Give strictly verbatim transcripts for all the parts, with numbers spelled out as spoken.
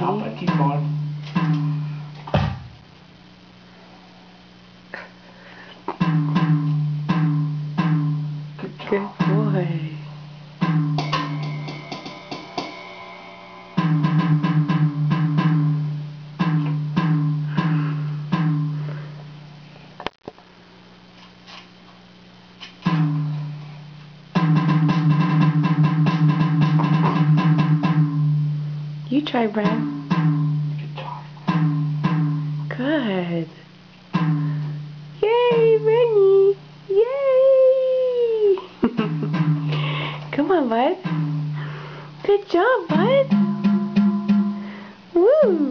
top it, keep going. Good job. Good boy. You try, Brad. Good job. Good. Yay, Rennie! Yay! Come on, bud. Good job, bud. Woo!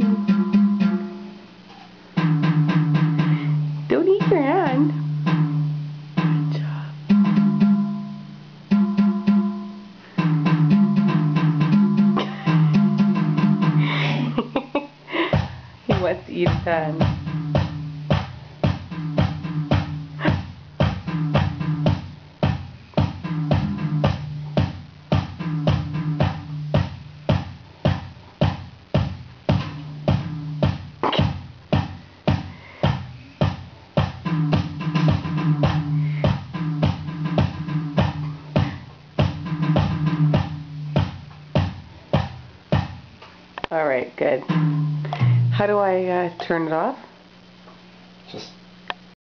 Don't eat your hand. Good job. He wants to eat his hand. All right, good. How do I uh, turn it off?